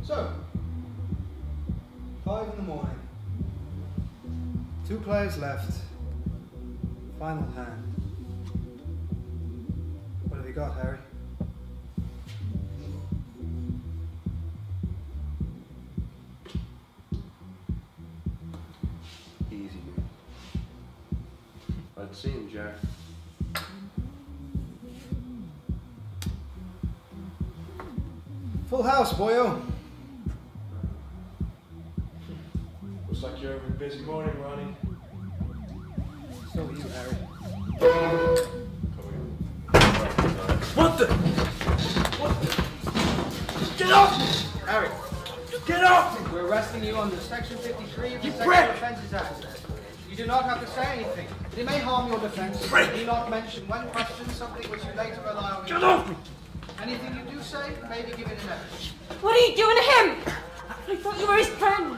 So, 5 in the morning. 2 players left. Final hand. What have you got, Harry? Easy, dude. Let's see him, Jack. Full house, boyo. Looks like you're having a busy morning, Ronnie. So are you, Harry. What the? What the? Get off me! Harry, Get off me! we're arresting you under Section 53 of the You Sexual prick! Offences Act. You do not have to say anything. It may harm your defence. Prick! Do not mention when questioned something which you later rely on. Get off me! Anything you do say may be given in evidence. What are you doing to him? I thought you were his friend.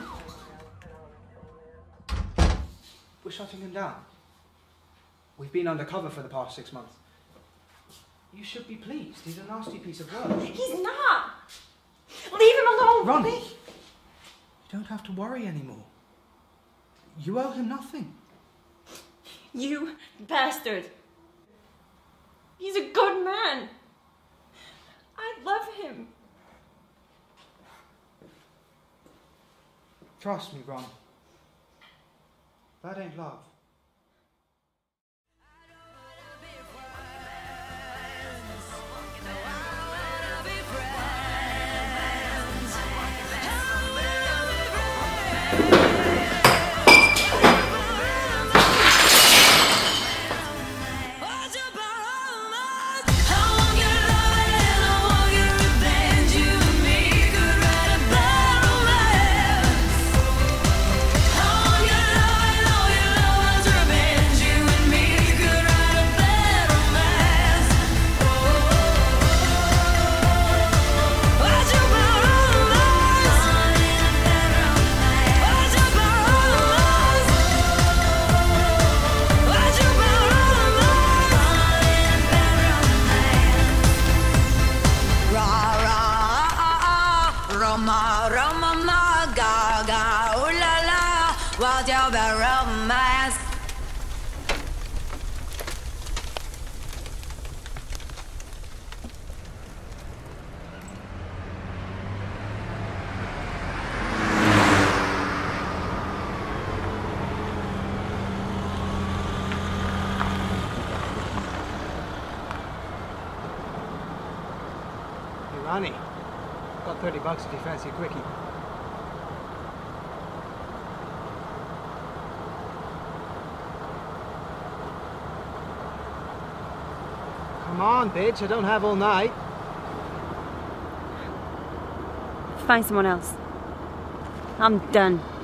We're shutting him down. We've been undercover for the past 6 months. You should be pleased. He's a nasty piece of work. He's not. Leave him alone. Ronnie, you don't have to worry anymore. You owe him nothing. You bastard. He's a good man. I love him. Trust me, Ron. That ain't love. Romance. Hey, Ronnie. Got $30 if you fancy a quickie. Come on, bitch. I don't have all night. Find someone else. I'm done.